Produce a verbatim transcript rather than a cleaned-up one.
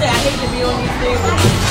say I hate to be on these things.